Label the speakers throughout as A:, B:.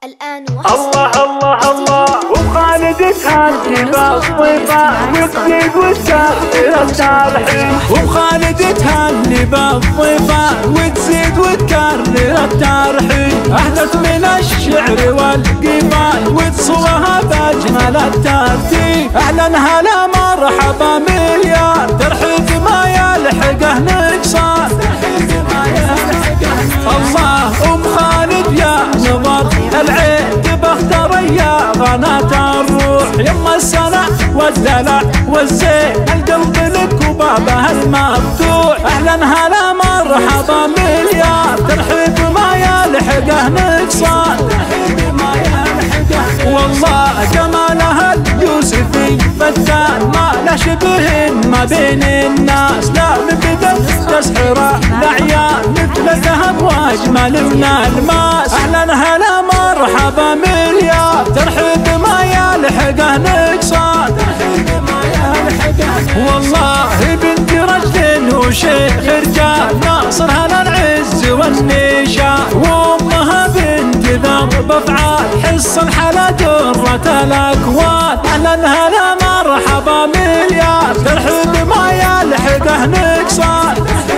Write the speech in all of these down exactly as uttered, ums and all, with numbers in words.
A: الآن
B: الله الله الله وبخالدتها الجبال طيبة وتزيد وتكرر التارحين
C: وبخالدتها اللباب طيبة وتزيد وتكرر التارحين أهدت من الشعر والقبال وتصوها بأجمل الترتيب أهلا هلا مرحبا مليار ترحيب ما يلحقه نقصان الله أم خالد يا نظر العين بختار يا غناة الروح يما السنة والدلع والزين القلب لك وبابه المفتوح أهلا هلا مرحبا مليار ترحيب ما يلحقه نقصان والله جمالها اليوسفي فتان ما له شبه ما بين الناس لا من بدل تسحر الأعيان مثل الذهب واجمل من الماس أهلا هلا مرحبا مليار ترحيب ما يلحقه نقصان والله بنت رجل وشيخ رجال ناصر هلا العز والنشان وامها بنت ذرب افعال حص الحلا درة الاكوان اهلا هلا مرحبا مليار ترحيب ما يلحقه نقصان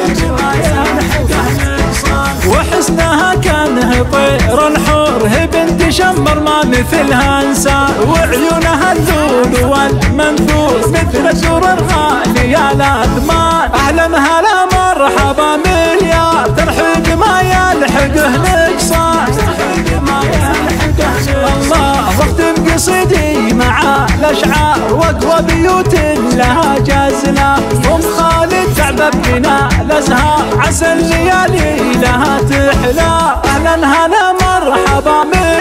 C: وحسنها كانه طير الحور هي بنت شمر ما مثلها انسان وعيونها اللول والمنثور مثل الدور الغالية الاثمان اهلا هلا مرحبا مليار ترحيب ما يلحقه نقصان الله واختم قصيدي مع الاشعار واقوى بيوت لها جزله ام خالد تعبب بنا الازهار عسى الليالي لها تحلى اهلا هلا مرحبا